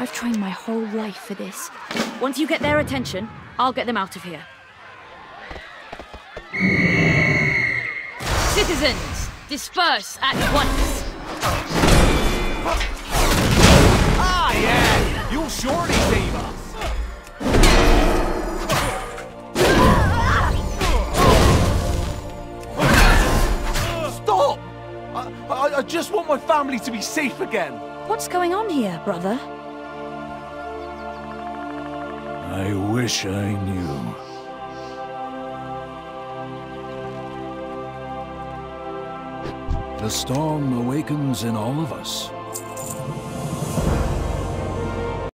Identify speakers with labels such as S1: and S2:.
S1: I've trained my whole life for this. Once you get their attention, I'll get them out of here. Citizens, disperse at once!
S2: Ah, yeah! You'll surely save us! Stop! I just want my family to be safe again.
S1: What's going on here, brother?
S3: I wish I knew. The storm awakens in all of us.